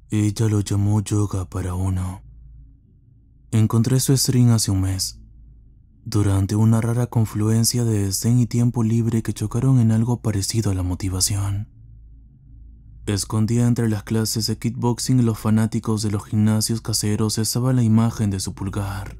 Ella lo llamó yoga para uno. Encontré su stream hace un mes, durante una rara confluencia de zen y tiempo libre que chocaron en algo parecido a la motivación. Escondida entre las clases de kickboxing y los fanáticos de los gimnasios caseros estaba la imagen de su pulgar.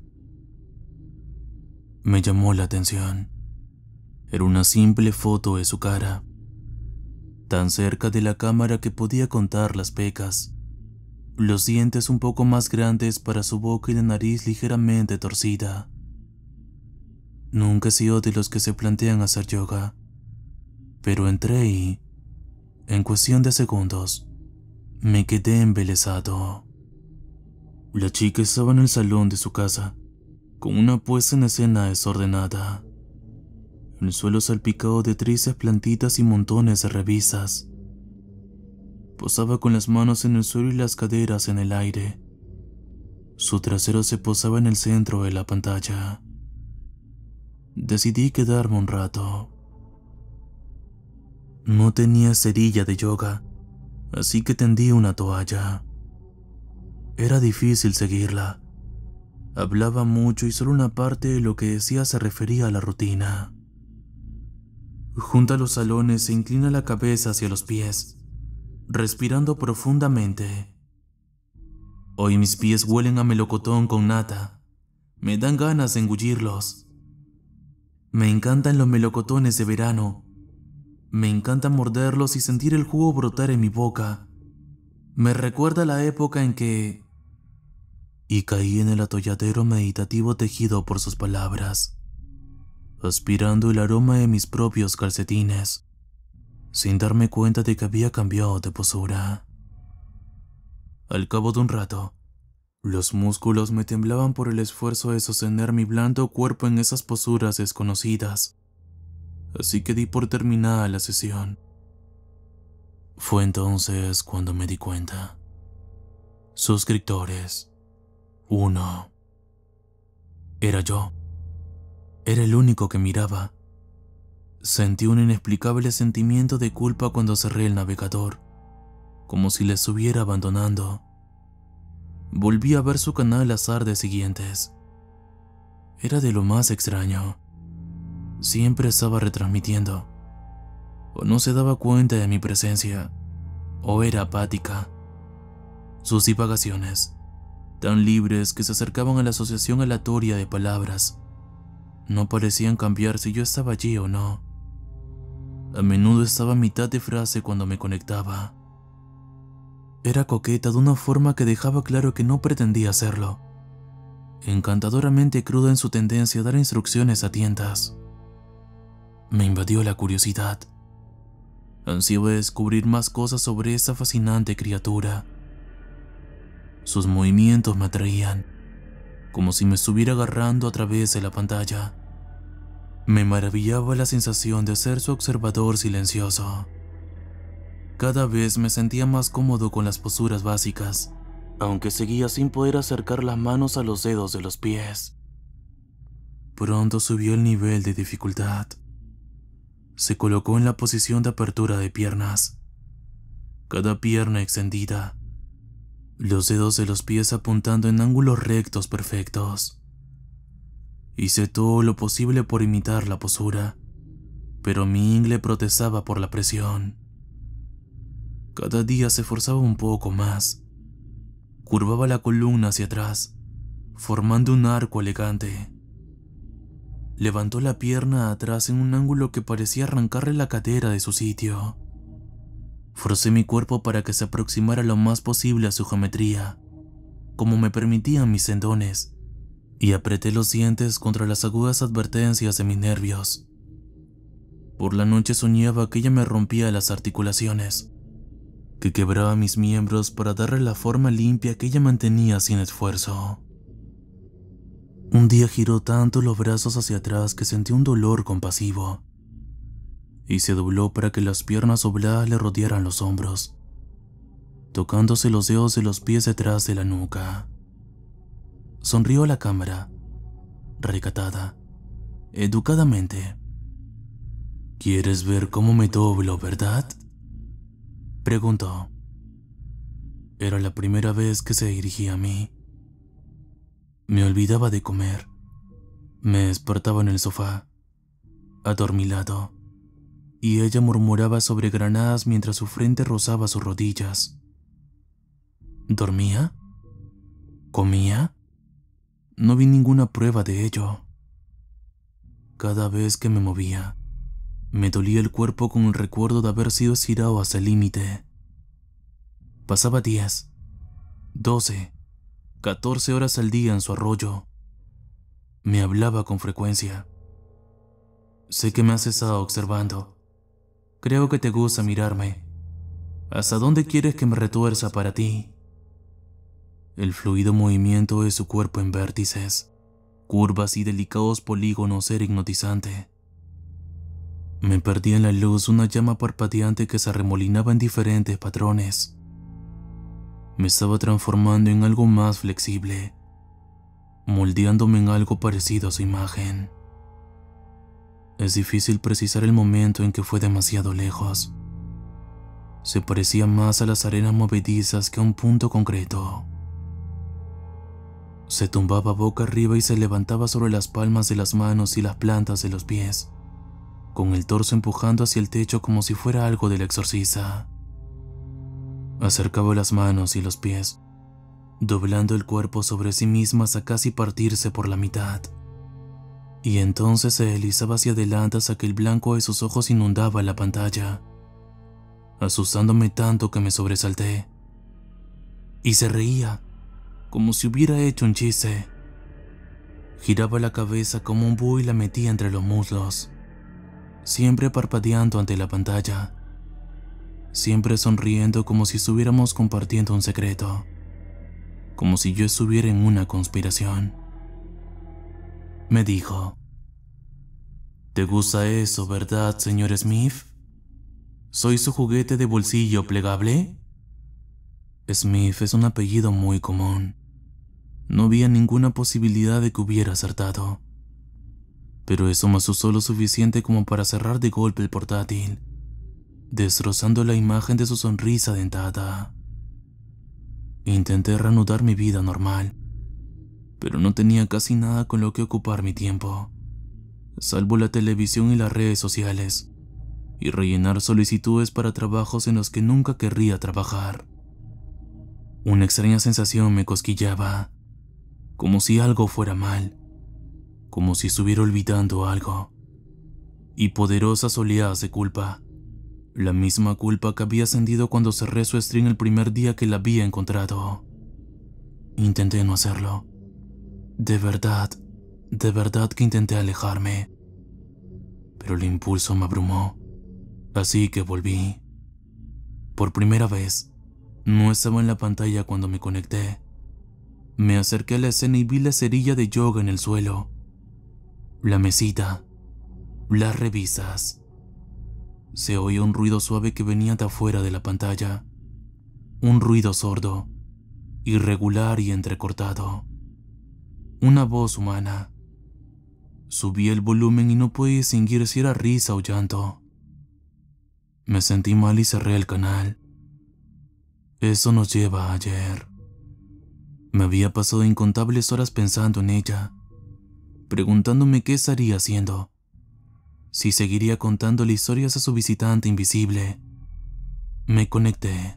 Me llamó la atención. Era una simple foto de su cara, tan cerca de la cámara que podía contar las pecas, los dientes un poco más grandes para su boca y la nariz ligeramente torcida. Nunca he sido de los que se plantean hacer yoga, pero entré y, en cuestión de segundos, me quedé embelesado. La chica estaba en el salón de su casa, con una puesta en escena desordenada. El suelo salpicado de tristes plantitas y montones de revistas. Posaba con las manos en el suelo y las caderas en el aire. Su trasero se posaba en el centro de la pantalla. Decidí quedarme un rato. No tenía cerilla de yoga, así que tendí una toalla. Era difícil seguirla. Hablaba mucho y solo una parte de lo que decía se refería a la rutina. Junta los salones e inclina la cabeza hacia los pies, respirando profundamente. Hoy mis pies huelen a melocotón con nata. Me dan ganas de engullirlos. Me encantan los melocotones de verano. Me encanta morderlos y sentir el jugo brotar en mi boca. Me recuerda la época en que... Y caí en el atolladero meditativo tejido por sus palabras, aspirando el aroma de mis propios calcetines, sin darme cuenta de que había cambiado de postura. Al cabo de un rato, los músculos me temblaban por el esfuerzo de sostener mi blando cuerpo en esas posturas desconocidas, así que di por terminada la sesión. Fue entonces cuando me di cuenta. Suscriptores. 1. Era yo. Era el único que miraba. Sentí un inexplicable sentimiento de culpa cuando cerré el navegador, como si le estuviera abandonando. Volví a ver su canal las tardes siguientes. Era de lo más extraño. Siempre estaba retransmitiendo. O no se daba cuenta de mi presencia, o era apática. Sus divagaciones, tan libres que se acercaban a la asociación aleatoria de palabras, no parecían cambiar si yo estaba allí o no. A menudo estaba a mitad de frase cuando me conectaba. Era coqueta de una forma que dejaba claro que no pretendía hacerlo. Encantadoramente cruda en su tendencia a dar instrucciones a tientas. Me invadió la curiosidad. Ansiaba descubrir más cosas sobre esa fascinante criatura. Sus movimientos me atraían, como si me estuviera agarrando a través de la pantalla. Me maravillaba la sensación de ser su observador silencioso. Cada vez me sentía más cómodo con las posturas básicas, aunque seguía sin poder acercar las manos a los dedos de los pies. Pronto subió el nivel de dificultad. Se colocó en la posición de apertura de piernas, cada pierna extendida, los dedos de los pies apuntando en ángulos rectos perfectos. Hice todo lo posible por imitar la postura, pero mi ingle protestaba por la presión. Cada día se esforzaba un poco más. Curvaba la columna hacia atrás, formando un arco elegante. Levantó la pierna atrás en un ángulo que parecía arrancarle la cadera de su sitio. Forcé mi cuerpo para que se aproximara lo más posible a su geometría, como me permitían mis tendones, y apreté los dientes contra las agudas advertencias de mis nervios. Por la noche soñaba que ella me rompía las articulaciones, que quebraba mis miembros para darle la forma limpia que ella mantenía sin esfuerzo. Un día giró tanto los brazos hacia atrás que sentí un dolor compasivo, y se dobló para que las piernas dobladas le rodearan los hombros, tocándose los dedos de los pies detrás de la nuca. Sonrió a la cámara, recatada, educadamente. ¿Quieres ver cómo me doblo, verdad?, preguntó. Era la primera vez que se dirigía a mí. Me olvidaba de comer. Me despertaba en el sofá, adormilado, y ella murmuraba sobre granadas mientras su frente rozaba sus rodillas. ¿Dormía? ¿Comía? No vi ninguna prueba de ello. Cada vez que me movía, me dolía el cuerpo con el recuerdo de haber sido estirado hasta el límite. Pasaba 10, 12, 14 horas al día en su arroyo. Me hablaba con frecuencia. Sé que me has estado observando. Creo que te gusta mirarme. ¿Hasta dónde quieres que me retuerza para ti? El fluido movimiento de su cuerpo en vértices, curvas y delicados polígonos era hipnotizante. Me perdí en la luz una llama parpadeante que se arremolinaba en diferentes patrones. Me estaba transformando en algo más flexible, moldeándome en algo parecido a su imagen. Es difícil precisar el momento en que fue demasiado lejos. Se parecía más a las arenas movedizas que a un punto concreto. Se tumbaba boca arriba y se levantaba sobre las palmas de las manos y las plantas de los pies, con el torso empujando hacia el techo como si fuera algo del exorcista. Acercaba las manos y los pies, doblando el cuerpo sobre sí misma hasta casi partirse por la mitad. Y entonces se deslizaba hacia adelante hasta que el blanco de sus ojos inundaba la pantalla, asustándome tanto que me sobresalté. Y se reía, como si hubiera hecho un chiste. Giraba la cabeza como un búho y la metía entre los muslos, siempre parpadeando ante la pantalla, siempre sonriendo como si estuviéramos compartiendo un secreto, como si yo estuviera en una conspiración. Me dijo: ¿te gusta eso, verdad, señor Smith? ¿Soy su juguete de bolsillo plegable? Smith es un apellido muy común. No había ninguna posibilidad de que hubiera acertado. Pero eso me asustó lo suficiente como para cerrar de golpe el portátil, destrozando la imagen de su sonrisa dentada. Intenté reanudar mi vida normal, pero no tenía casi nada con lo que ocupar mi tiempo, salvo la televisión y las redes sociales, y rellenar solicitudes para trabajos en los que nunca querría trabajar. Una extraña sensación me cosquillaba, como si algo fuera mal, como si estuviera olvidando algo, y poderosas oleadas de culpa, la misma culpa que había sentido cuando cerré su stream el primer día que la había encontrado. Intenté no hacerlo. De verdad que intenté alejarme, pero el impulso me abrumó, así que volví. Por primera vez, no estaba en la pantalla cuando me conecté. Me acerqué a la escena y vi la cerilla de yoga en el suelo, la mesita, las revistas. Se oía un ruido suave que venía de afuera de la pantalla, un ruido sordo, irregular y entrecortado. Una voz humana. Subí el volumen y no pude distinguir si era risa o llanto. Me sentí mal y cerré el canal. Eso nos lleva a ayer. Me había pasado incontables horas pensando en ella, preguntándome qué estaría haciendo, si seguiría contándole historias a su visitante invisible. Me conecté.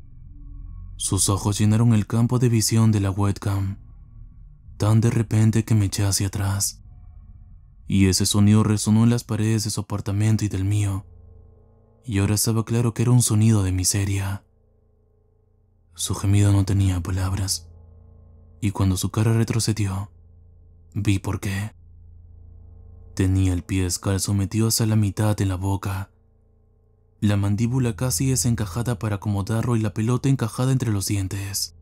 Sus ojos llenaron el campo de visión de la webcam, tan de repente que me eché hacia atrás, y ese sonido resonó en las paredes de su apartamento y del mío, y ahora estaba claro que era un sonido de miseria. Su gemido no tenía palabras, y cuando su cara retrocedió, vi por qué. Tenía el pie descalzo metido hasta la mitad en la boca, la mandíbula casi desencajada para acomodarlo y la pelota encajada entre los dientes.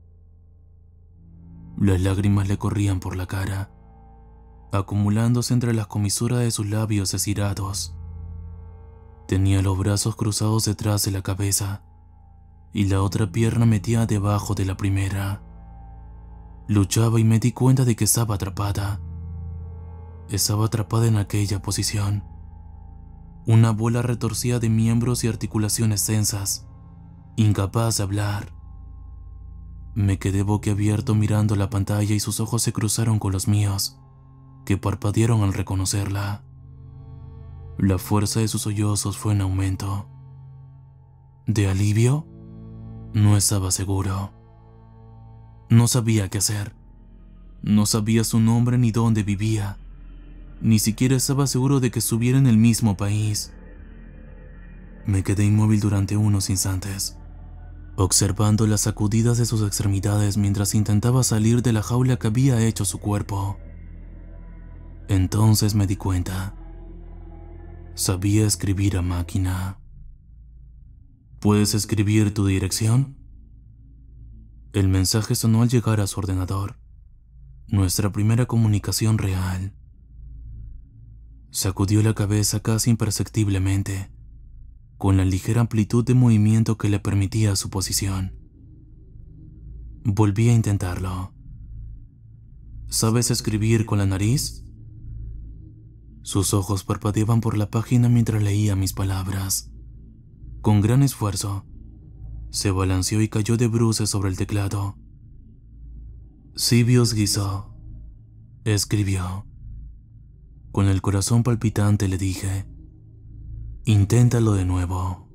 Las lágrimas le corrían por la cara, acumulándose entre las comisuras de sus labios estirados. Tenía los brazos cruzados detrás de la cabeza y la otra pierna metida debajo de la primera. Luchaba y me di cuenta de que estaba atrapada. Estaba atrapada en aquella posición. Una bola retorcida de miembros y articulaciones tensas, incapaz de hablar. Me quedé boquiabierto mirando la pantalla y sus ojos se cruzaron con los míos, que parpadearon al reconocerla. La fuerza de sus sollozos fue en aumento. ¿De alivio? No estaba seguro. No sabía qué hacer. No sabía su nombre ni dónde vivía. Ni siquiera estaba seguro de que estuviera en el mismo país. Me quedé inmóvil durante unos instantes, observando las sacudidas de sus extremidades mientras intentaba salir de la jaula que había hecho su cuerpo. Entonces me di cuenta. Sabía escribir a máquina. ¿Puedes escribir tu dirección? El mensaje sonó al llegar a su ordenador. Nuestra primera comunicación real. Sacudió la cabeza casi imperceptiblemente, con la ligera amplitud de movimiento que le permitía su posición. Volví a intentarlo. ¿Sabes escribir con la nariz? Sus ojos parpadeaban por la página mientras leía mis palabras. Con gran esfuerzo, se balanceó y cayó de bruces sobre el teclado. Sibios Guizó, escribió. Con el corazón palpitante le dije, inténtalo de nuevo.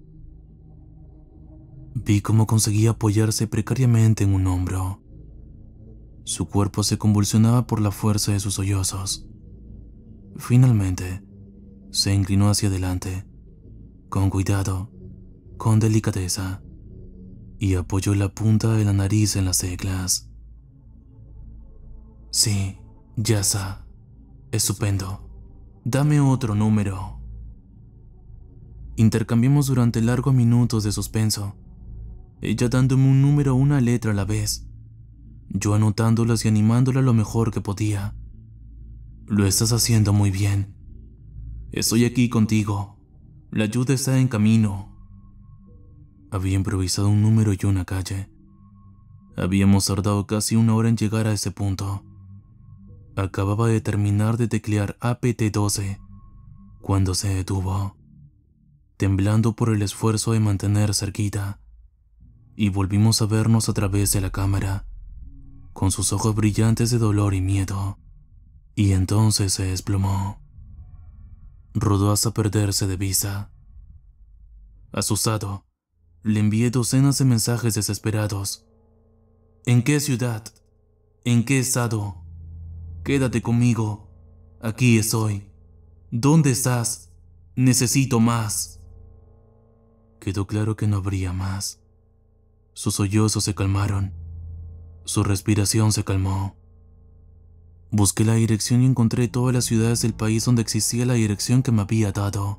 Vi cómo conseguía apoyarse precariamente en un hombro. Su cuerpo se convulsionaba por la fuerza de sus sollozos. Finalmente, se inclinó hacia adelante, con cuidado, con delicadeza, y apoyó la punta de la nariz en las teclas. Sí, ya está. Estupendo. Dame otro número. Intercambiamos durante largos minutos de suspenso, ella dándome un número una letra a la vez, yo anotándolas y animándola lo mejor que podía. Lo estás haciendo muy bien. Estoy aquí contigo. La ayuda está en camino. Había improvisado un número y una calle. Habíamos tardado casi una hora en llegar a ese punto. Acababa de terminar de teclear APT-12 cuando se detuvo, temblando por el esfuerzo de mantener cerquita, y volvimos a vernos a través de la cámara, con sus ojos brillantes de dolor y miedo, y entonces se desplomó. Rodó hasta perderse de vista. Asustado, le envié docenas de mensajes desesperados. ¿En qué ciudad? ¿En qué estado? Quédate conmigo. Aquí estoy. ¿Dónde estás? Necesito más. Quedó claro que no habría más. Sus sollozos se calmaron. Su respiración se calmó. Busqué la dirección y encontré todas las ciudades del país donde existía la dirección que me había dado.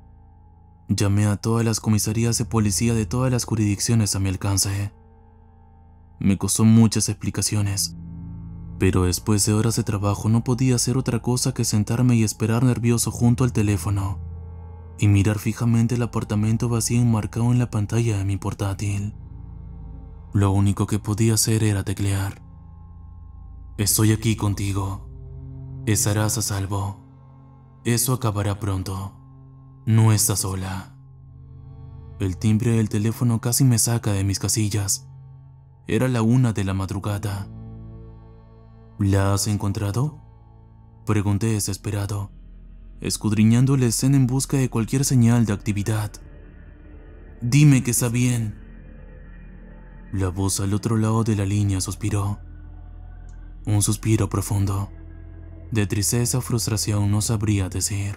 Llamé a todas las comisarías de policía de todas las jurisdicciones a mi alcance. Me costó muchas explicaciones, pero después de horas de trabajo no podía hacer otra cosa que sentarme y esperar nervioso junto al teléfono y mirar fijamente el apartamento vacío enmarcado en la pantalla de mi portátil. Lo único que podía hacer era teclear. Estoy aquí contigo. Estarás a salvo. Eso acabará pronto. No estás sola. El timbre del teléfono casi me saca de mis casillas. Era la 1 de la madrugada. ¿La has encontrado? Pregunté desesperado, escudriñando la escena en busca de cualquier señal de actividad. Dime que está bien. La voz al otro lado de la línea suspiró. Un suspiro profundo. De tristeza o frustración no sabría decir.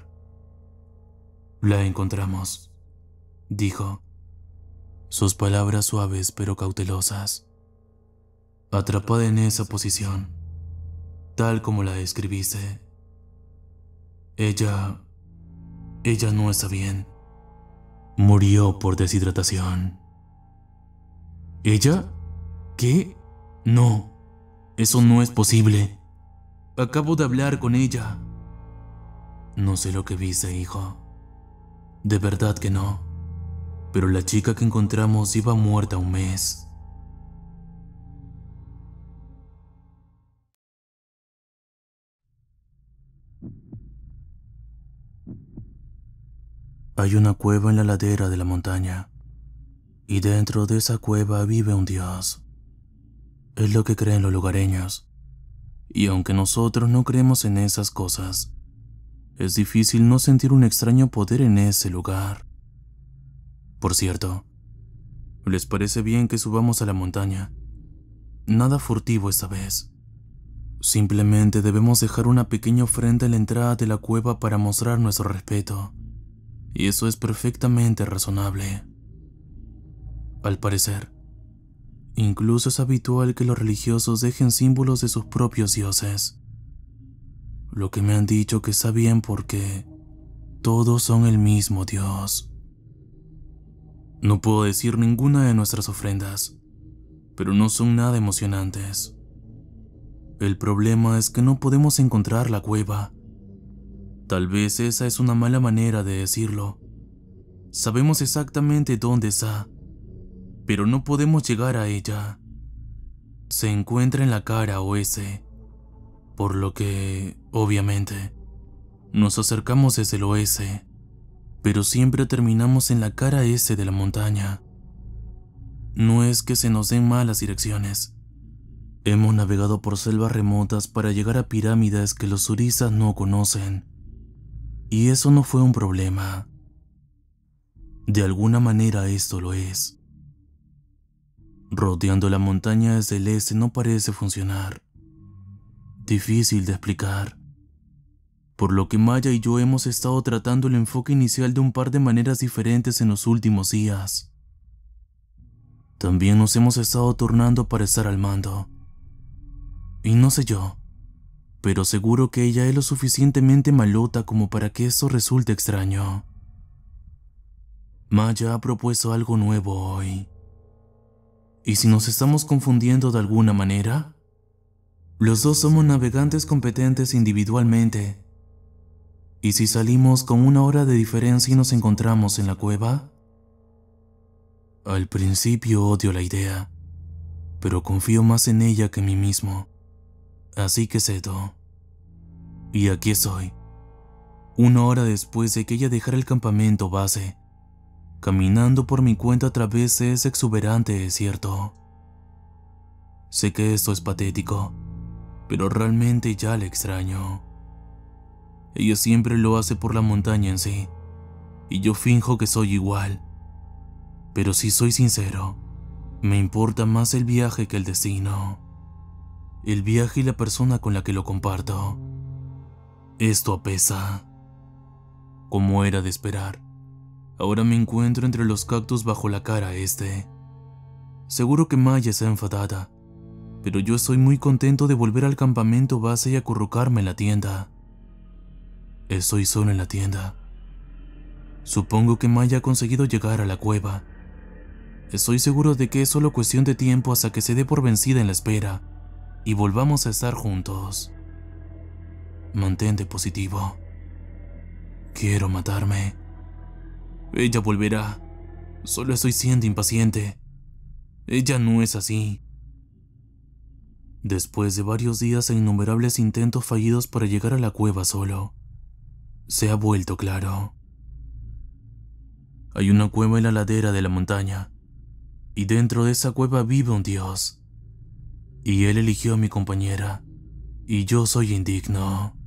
La encontramos, dijo. Sus palabras suaves pero cautelosas. Atrapada en esa posición, tal como la describiste. Ella no está bien. Murió por deshidratación. ¿Ella? ¿Qué? No, eso no es posible. Acabo de hablar con ella. No sé lo que viste, hijo. De verdad que no. Pero la chica que encontramos iba muerta 1 mes. Hay una cueva en la ladera de la montaña, y dentro de esa cueva vive un dios. Es lo que creen los lugareños. Y aunque nosotros no creemos en esas cosas, es difícil no sentir un extraño poder en ese lugar. Por cierto, ¿les parece bien que subamos a la montaña? Nada furtivo esta vez. Simplemente debemos dejar una pequeña ofrenda en la entrada de la cueva para mostrar nuestro respeto. Y eso es perfectamente razonable. Al parecer, incluso es habitual que los religiosos dejen símbolos de sus propios dioses. Lo que me han dicho que está bien porque todos son el mismo Dios. No puedo decir ninguna de nuestras ofrendas, pero no son nada emocionantes. El problema es que no podemos encontrar la cueva. Tal vez esa es una mala manera de decirlo. Sabemos exactamente dónde está, pero no podemos llegar a ella. Se encuentra en la cara oeste, por lo que, obviamente, nos acercamos desde el oeste, pero siempre terminamos en la cara este de la montaña. No es que se nos den malas direcciones. Hemos navegado por selvas remotas para llegar a pirámides que los turistas no conocen, y eso no fue un problema. De alguna manera esto lo es. Rodeando la montaña desde el este no parece funcionar. Difícil de explicar. Por lo que Maya y yo hemos estado tratando el enfoque inicial de un par de maneras diferentes en los últimos días. También nos hemos estado turnando para estar al mando. Y no sé yo, pero seguro que ella es lo suficientemente malota como para que esto resulte extraño. Maya ha propuesto algo nuevo hoy. ¿Y si nos estamos confundiendo de alguna manera? Los dos somos navegantes competentes individualmente. ¿Y si salimos con 1 hora de diferencia y nos encontramos en la cueva? Al principio odio la idea, pero confío más en ella que en mí mismo. Así que cedo. Y aquí estoy, 1 hora después de que ella dejara el campamento base, caminando por mi cuenta a través de ese exuberante desierto. Sé que esto es patético, pero realmente ya la extraño. Ella siempre lo hace por la montaña en sí, y yo finjo que soy igual. Pero si soy sincero, me importa más el viaje que el destino. El viaje y la persona con la que lo comparto. Esto apesa. Como era de esperar, ahora me encuentro entre los cactus bajo la cara este. Seguro que Maya está enfadada, pero yo estoy muy contento de volver al campamento base y acurrucarme en la tienda. Estoy solo en la tienda. Supongo que Maya ha conseguido llegar a la cueva. Estoy seguro de que es solo cuestión de tiempo hasta que se dé por vencida en la espera y volvamos a estar juntos. Mantente positivo. Quiero matarme. Ella volverá. Solo estoy siendo impaciente. Ella no es así. Después de varios días e innumerables intentos fallidos para llegar a la cueva solo, se ha vuelto claro. Hay una cueva en la ladera de la montaña, y dentro de esa cueva vive un dios. Y él eligió a mi compañera, y yo soy indigno.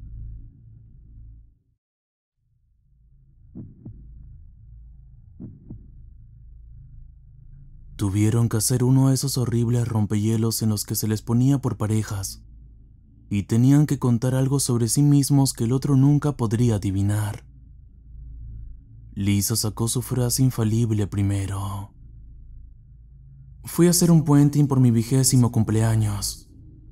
Tuvieron que hacer uno de esos horribles rompehielos en los que se les ponía por parejas, y tenían que contar algo sobre sí mismos que el otro nunca podría adivinar. Lisa sacó su frase infalible primero. Fui a hacer un puenting por mi 20º cumpleaños.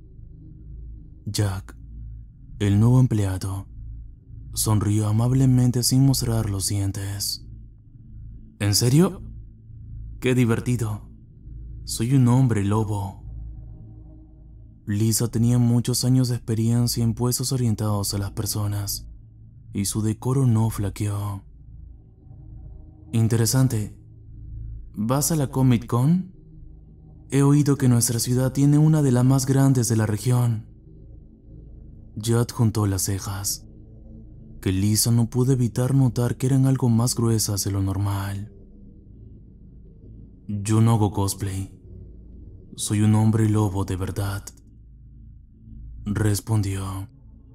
Jack, el nuevo empleado, sonrió amablemente sin mostrar los dientes. ¿En serio? ¡Qué divertido! Soy un hombre lobo. Lisa tenía muchos años de experiencia en puestos orientados a las personas, y su decoro no flaqueó. Interesante. ¿Vas a la Comic Con? He oído que nuestra ciudad tiene una de las más grandes de la región. Judd juntó las cejas, que Lisa no pudo evitar notar que eran algo más gruesas de lo normal. Yo no hago cosplay. Soy un hombre lobo de verdad, respondió.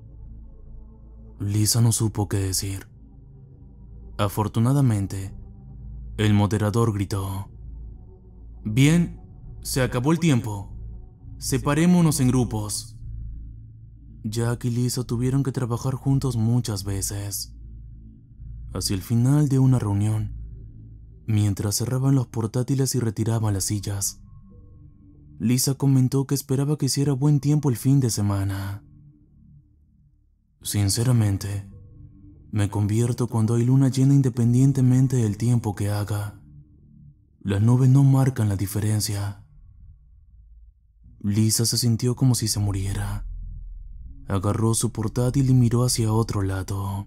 Lisa no supo qué decir. Afortunadamente, el moderador gritó: Bien, se acabó el tiempo. Separémonos en grupos. Jack y Lisa tuvieron que trabajar juntos muchas veces. Hacia el final de una reunión, mientras cerraban los portátiles y retiraban las sillas, Lisa comentó que esperaba que hiciera buen tiempo el fin de semana. Sinceramente, me convierto cuando hay luna llena independientemente del tiempo que haga. Las nubes no marcan la diferencia. Lisa se sintió como si se muriera. Agarró su portátil y miró hacia otro lado.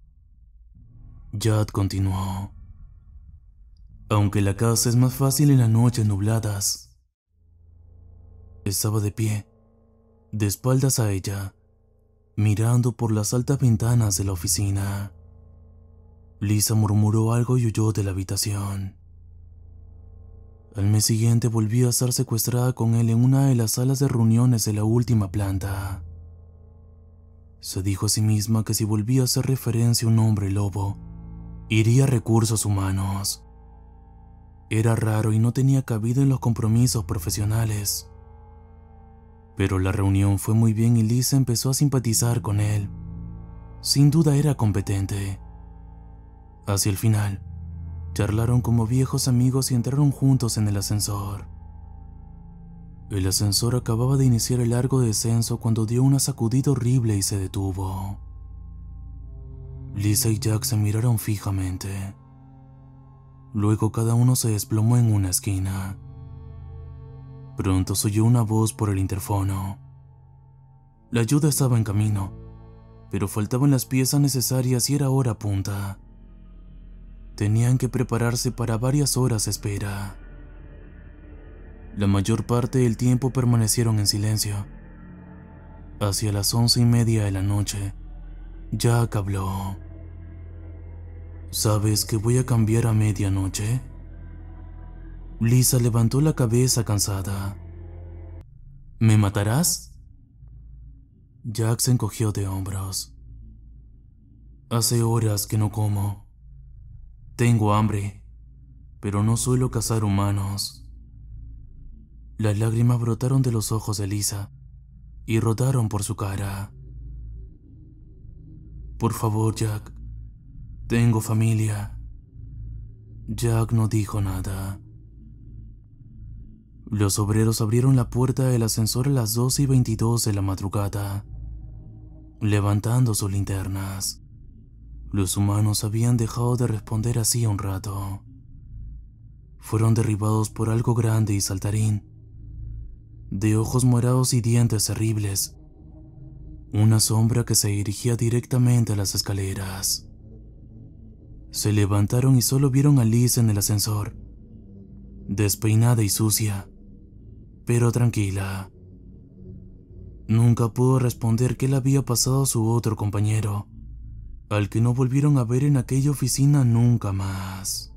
Jack continuó: Aunque la casa es más fácil en las noches nubladas. Estaba de pie, de espaldas a ella, mirando por las altas ventanas de la oficina. Lisa murmuró algo y huyó de la habitación. Al mes siguiente volvió a estar secuestrada con él en una de las salas de reuniones de la última planta. Se dijo a sí misma que si volvía a hacer referencia a un hombre lobo, iría a recursos humanos. Era raro y no tenía cabida en los compromisos profesionales. Pero la reunión fue muy bien y Lisa empezó a simpatizar con él. Sin duda era competente. Hacia el final, charlaron como viejos amigos y entraron juntos en el ascensor. El ascensor acababa de iniciar el largo descenso cuando dio una sacudida horrible y se detuvo. Lisa y Jack se miraron fijamente. Luego cada uno se desplomó en una esquina. Pronto se oyó una voz por el interfono. La ayuda estaba en camino, pero faltaban las piezas necesarias y era hora punta. Tenían que prepararse para varias horas de espera. La mayor parte del tiempo permanecieron en silencio. Hacia las 11:30 de la noche, Jack habló. ¿Sabes que voy a cambiar a medianoche? Lisa levantó la cabeza cansada. ¿Me matarás? Jack se encogió de hombros. Hace horas que no como. Tengo hambre, pero no suelo cazar humanos. Las lágrimas brotaron de los ojos de Lisa y rodaron por su cara. Por favor, Jack. Tengo familia. Jack no dijo nada. Los obreros abrieron la puerta del ascensor a las 12:22 de la madrugada, levantando sus linternas. Los humanos habían dejado de responder hacía un rato. Fueron derribados por algo grande y saltarín, de ojos morados y dientes terribles. Una sombra que se dirigía directamente a las escaleras. Se levantaron y solo vieron a Liz en el ascensor, despeinada y sucia, pero tranquila. Nunca pudo responder qué le había pasado a su otro compañero, al que no volvieron a ver en aquella oficina nunca más.